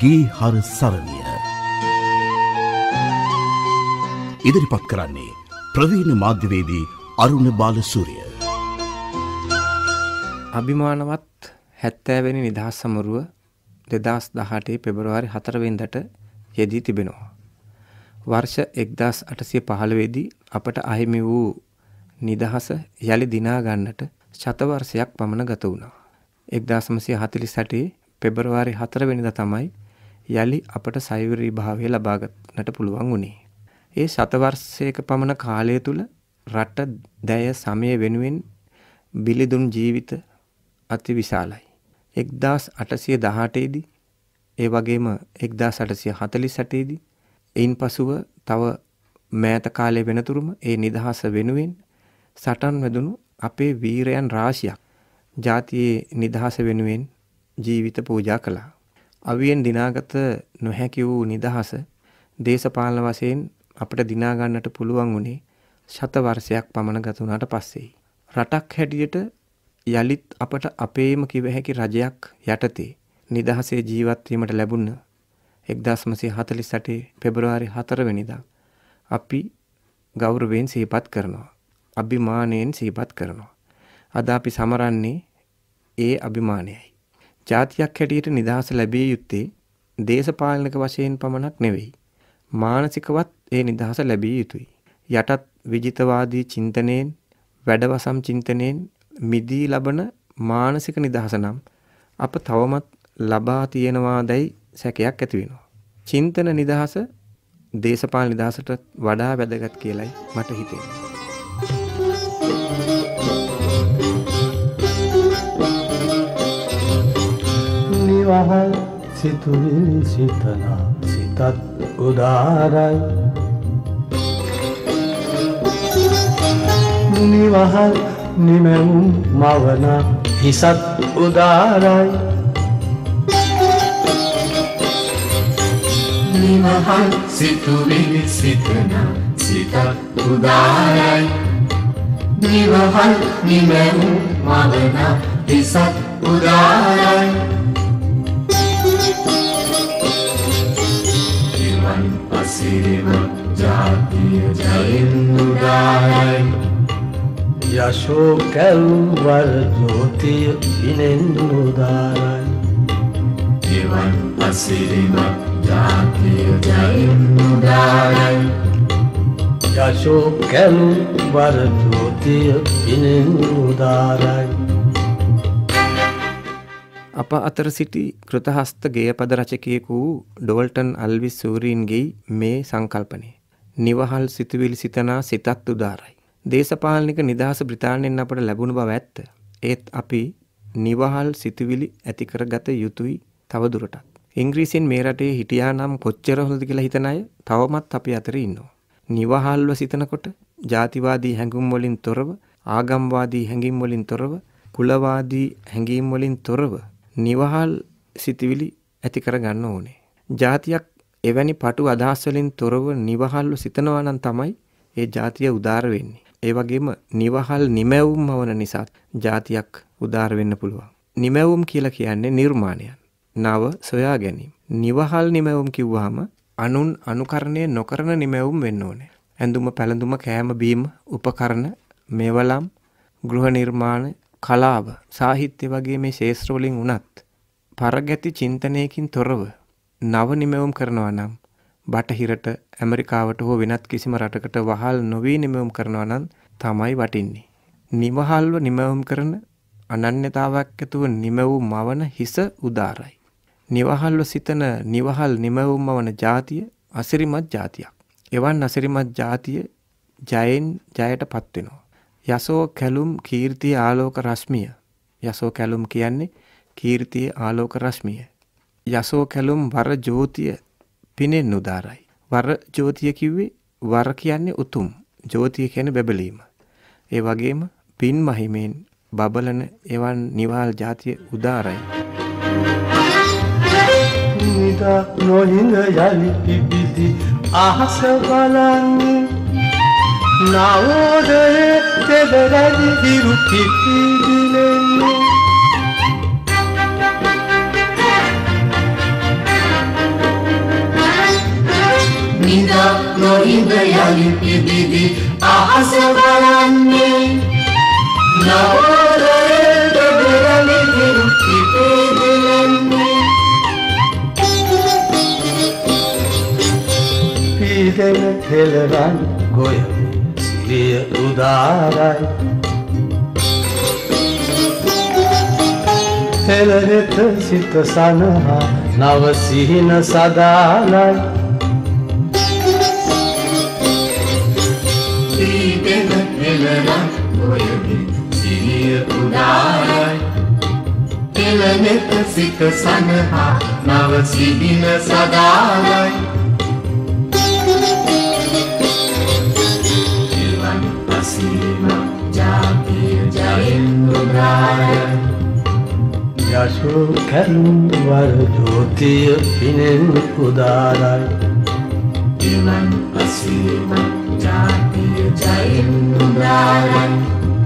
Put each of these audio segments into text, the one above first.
ගේ හර සරණිය. ඉදිරිපත් කරන්නේ ප්‍රවීණ මාධ්‍යවේදී අරුණ බාලසූරිය. අභිමානවත් 70 වෙනි නිදහස් සමරුව 2018 පෙබරවාරි 4 වෙනිදාට යෙදී තිබෙනවා. වර්ෂ 1815 දී අපට අහිමි වූ නිදහස යලි දිනා ගන්නට ශතවර්ෂයක් පමණ ගත වුණා. 1948 පෙබරවාරි 4 වෙනිදා තමයි යලි අපට සෛවරී භාවය ලබා ගන්නට පුළුවන් වුණේ. ඒ ශතවර්ෂයක පමණ කාලය තුල රට දැය සමය වෙනුවෙන් බිලිදුන් ජීවිත අති විශාලයි. 1818 දී ඒ වගේම 1848 දී එයින් පසුව තව මෑත කාලය වෙනතුරුම ඒ නිදහස වෙනුවෙන් සටන් වැදුණු අපේ වීරයන් රාශියක් ජාතියේ නිදහස වෙනුවෙන් ජීවිත පූජා කළා. අවියෙන් දිනාගත නොහැකි වූ නිදහස දේශපාලන වශයෙන් අපිට දිනා ගන්නට පුළුවන් වුණේ ශතවර්ෂයක් පමණ ගත වුණාට පස්සේ. රටක් හැටියට යලිත් අපට අපේම කිව හැකි රජයක් යටතේ නිදහසේ ජීවත් වීමට ලැබුණ 1948 පෙබරවාරි 4 වෙනිදා අපි ගෞරවයෙන් සිහිපත් කරනවා. අභිමානයෙන් සිහිපත් කරනවා. අද අපි සමරන්නේ ඒ අභිමානයයි. ජාතියක් හැටියට නිදහස ලැබිය යුත්තේ දේශපාලනික වශයෙන් පමණක් නෙවෙයි. මානසිකවත් ඒ නිදහස ලැබිය යුතුයි. යටත් විජිතවාදී චින්තනයෙන්, වැඩවසම් චින්තනයෙන් මිදී ලබන මානසික නිදහස නම් අප තවමත් ලබා තියෙනවාදයි සැකයක් ඇති වෙනවා. චින්තන නිදහස දේශපාලන නිදහසට වඩා වැදගත් කියලයි මට හිතෙන්නේ. නිවහල් සිතුවිලි සිතනා සිතත් උදාරයි. නිවහල් නිමැවුම් මවන හිසත් උදාරයි. නිවහල් සිතුවිලි සිතනා සිතත් උදාරයි. නිවහල් නිමැවුම් මවන හිසත් උදාරයි. අසිරිමත් ජාතිය ජයෙන් උදාරයි. යශෝ කැල්වර ජෝතිය ඉනෙන් උදාරයි. එවන් අසිරිමත් ජාතිය ජයෙන් උදාරයි. යශෝ කැල්වර ජෝතිය ඉනෙන් උදාරයි. අප අතර සිටි කෘතහස්ත ගේයපද රචකයෙකු ඩෝල්ටන් අල්විස් සූරීන්ගේ මේ සංකල්පනය. නිවහල් සිතුවිලි සිතනා සිතත් උදාරයි. දේශපාලනික නිදහස බ්‍රිතාන්‍යයෙන් අපට ලැබුණු බව ඇත්ත. ඒත් අපි නිවහල් සිතුවිලි ඇති කරගත යුතුයි තවදුරටත්. ඉංග්‍රීසියෙන් මේ රටේ හිටියා නම් කොච්චර හොඳද කියලා හිතන අය තවමත් අපි අතර ඉන්නවා. නිවහල්ව සිතනකොට ජාතිවාදී හැඟුම් වලින් තොරව, ආගම්වාදී හැඟීම් වලින් තොරව, කුලවාදී හැඟීම් වලින් තොරව නිවහල් සිතුවිලි ඇති කර ගන්න ඕනේ. ජාතියක් එවැනි පටු අදහස් වලින් තොරව නිවහල්ව සිතනවා නම් තමයි ඒ ජාතිය උදාර වෙන්නේ. ඒ වගේම නිවහල් නිමැවුම් වන නිසා ජාතියක් උදාර වෙන්න පුළුවන්. නිමැවුම් කියලා කියන්නේ නිර්මාණයක්. නව සොයා ගැනීම. නිවහල් නිමැවුම් කිව්වහම අනුන් අනුකරණය නොකරන නිමැවුම් වෙන්න ඕනේ. ඇඳුම පැළඳුම කෑම බීම උපකරණ මේවලම් ගෘහ නිර්මාණ කලාව සාහිත්‍ය වගේ මේ ශාස්ත්‍ර වලින් උනත් පරගැති චින්තනයකින් තොරව නව නිමැවුම් කරනවා නම් බටහිරට ඇමරිකාවට හෝ වෙනත් කිසිම රටකට වහල් නොවී නිමැවුම් කරනවා නම් තමයි වටින්නේ. නිවහල්ව නිමැවුම් කරන අනන්‍යතාවක් ඇතුව නිමැවුම් මවන හිස උදාරයි. නිවහල්ව සිතන නිවහල් නිමැවුම් මවන ජාතිය අසිරිමත් ජාතියක්. එවන් අසිරිමත් ජාතිය ජයෙන් ජයටපත් වෙනවා. යසෝ කැලුම් කීර්තිය ආලෝක රශ්මිය. යසෝ කැලුම් කියන්නේ කීර්තිය ආලෝක රශ්මිය. යසෝ කැලුම් වර ජෝතිය පිනෙන් උදාරයි. වර ජෝතිය කිව්වේ වර කියන්නේ උතුම්. ජෝතිය කියන්නේ බබලීම. ඒ වගේම පින් මහිමෙන් බබලන එවන් නිවහල් ජාතිය උදාරයි. නිදා නොහිඳ යලි පිබිදි අහස බලන්නේ නවෝදයේ තෙදරදි හිරු පිපිදිලෙන්නේ නිදා නොහිඳ යලි පිබිදි අහස බලන්නේ නවෝදයේ දෙබරලි දිරු පිපිදෙන්නේ පීදෙන හෙළරන් ගොය සිරිය උදාරයි හෙළරෙත සිත සනහා නව සිහින සදාලයි පීදෙන හෙළරන් ගොය සිරිය උදාරයි හෙළරෙත සිත සනහා නව සිහින සදාලයි යශෝ කැලුම් වර ජෝතිය පිනෙන් උදාරයි දිවන් අසීම ජාතිය ජයෙන් උදාරයි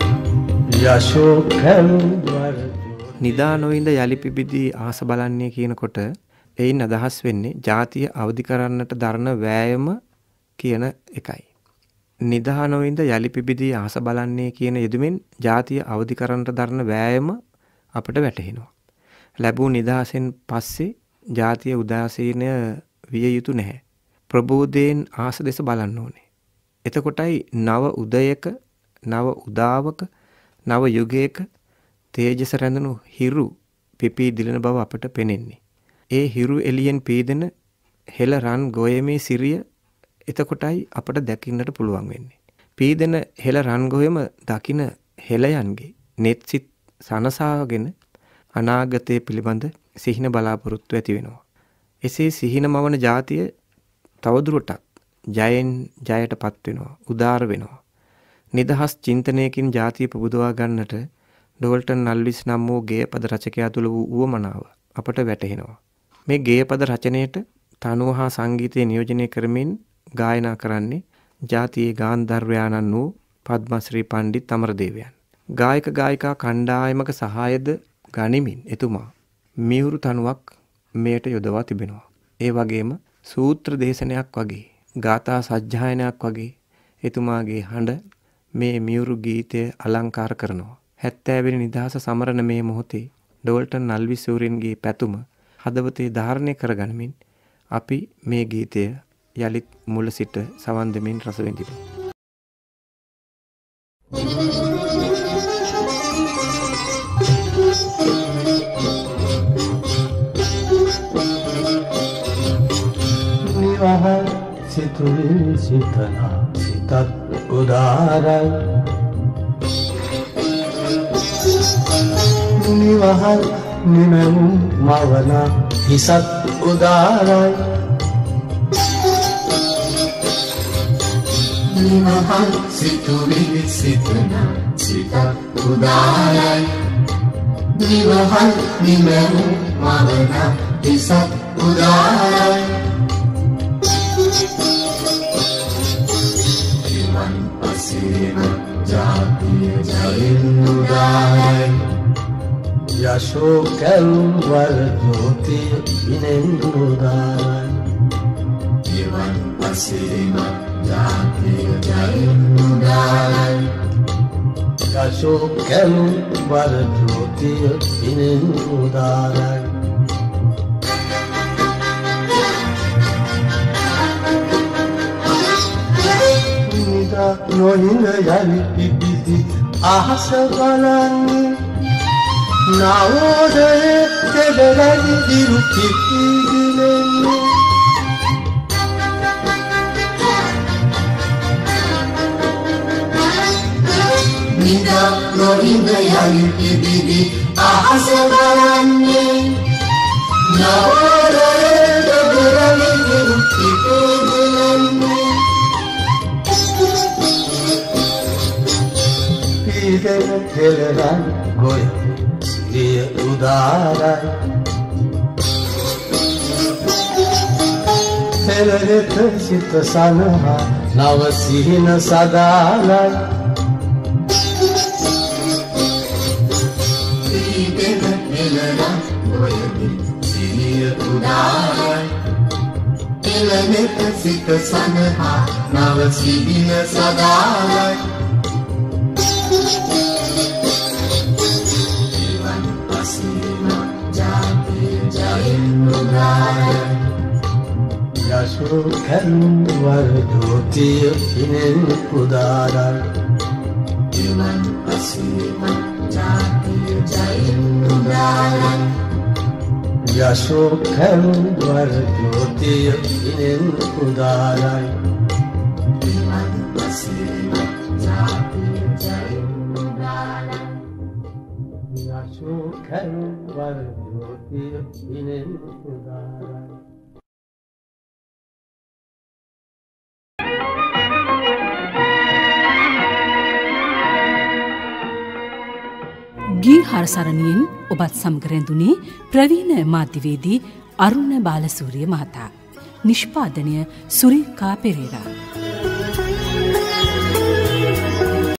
යශෝ කැලුම් වර නිදා නොඉඳ යලි පිබිදී ආස බලන්නේ කියනකොට එයින් අදහස් වෙන්නේ ජාතිය අවදි කරන්නට දරන වෑයම කියන එකයි. නිදා නොඉඳ යලි පිබිදී ආස බලන්නේ කියන යෙදුමින් ජාතිය අවදි කරන්නට දරන වෑයම අපට වැටහෙනවා. ලැබූ නිදහසෙන් පස්සේ ජාතිය උදාසීනය විය යුතු නැහැ. ප්‍රබෝධයෙන් ආස දෙස බලන්න ඕනේ. එතකොටයි නව උදයක, නව උදාවක, නව යුගයක තේජස රැඳුණු හිරු පිපී දිලන බව අපට පෙනෙන්නේ. ඒ හිරු එළියෙන් පීදෙන හෙළ රන් ගොයමේ සිරිය එතකොටයි අපට දකින්නට පුළුවන් වෙන්නේ. පීදෙන හෙළ රන් ගොයම දකින හෙළයන්ගේ netsit සනසාගෙන අනාගතයේ පිළිබඳ සිහින බලාපොරොත්තු ඇති වෙනවා. එසේ සිහින මවන ජාතිය තවදුරටත් ජයෙන් ජයටපත් වෙනවා, උදාර වෙනවා. නිදහස් චින්තනයකින් ජාතිය පුබුදවා ගන්නට ඩෝල්ටන් නල්විස් නම් වූ ගේයපද රචකයා තුළ වූ උවමනාව අපට වැටහෙනවා. මේ ගේයපද රචනයට තනුව හා සංගීතය නියෝජනය කරමින් ගායනා කරන්නේ ජාතියේ ගාන්ධර්වයාණන් වූ පද්මශ්‍රී පණ්ඩිත් අමරදේවයන්. ගායක ගායිකා කණ්ඩායමක සහායද ගනිමින් එතුමා මියුරු තනුවක් මෙයට යොදවා තිබෙනවා. ඒ වගේම සූත්‍ර දේශනයක් වගේ, ගාථා සජ්ජායනයක් වගේ එතුමාගේ හඬ මේ මියුරු ගීතය අලංකාර කරනවා. 70 වෙනි නිදහස සමරන මේ මොහොතේ ඩෝල්ටන් නල්විස් සූරියන්ගේ පැතුම හදවතේ ධාරණය කරගනිමින් අපි මේ ගීතය යලිත් මුල සිට සවන් දෙමින් රස විඳිමු. නිවහල් සිතුවිලි සිතනා සිතත් උදාරයි නිවහල් නිමෙවුම් මවන හිසත් උදාරයි නිවහල් සිතුවිලි සිතනා සිතත් උදාරයි නිවහල් නිමෙවුම් මවන හිසත් උදාරයි දිවන් අසීම ජාතිය ජයෙන් උදාරයි යශෝ කැලුම් වර ජෝතිය පිනෙන් උදාරයි දිවන් අසීම ජාතිය ජයෙන් උදාරයි යශෝ කැලුම් වර ජෝතිය පිනෙන් උදාරයි නිදා නොහිඳ යලි පිබිදි අහස බලන්නේ නවෝදයේ දෙබරලි දිරු පිපිදෙන්නේ නිදා නොහිඳ යලි පිබිදි අහස බලන්නේ නවෝදයේ දෙබරලි දිරු පිපිදෙන්නේ පීදෙන හෙළරන් ගොය සිරිය උදාරයි හෙළරෙත සිත සනහා නව සිහින සදාලයි පීදෙන හෙළරන් ගොය සිරිය උදාරයි එළනෙත සිත සනහා නව සිහින සදාලයි ජීවන් අසීම ජාතිය ජයෙන් උදාරයි යශෝ කරුණ වර ජෝතිය හිනෙන් උදාරයි ජීවන් අසීම ජාතිය ජයෙන් උදාරයි යශෝ කරුණ වර ජෝතිය හිනෙන් උදාරයි ජීවන් අසීම ජාතිය ජයෙන් උදාරයි යශෝ කරුණ වර ජෝතිය හිනෙන් උදාරයි ගී හරසරණියෙන් ඔබත් සමග රැඳුනේ ප්‍රවීණ මාධ්‍යවේදී අරුණ බාලසූරිය මහතා. නිෂ්පාදනය සුරිකා පෙරේරා.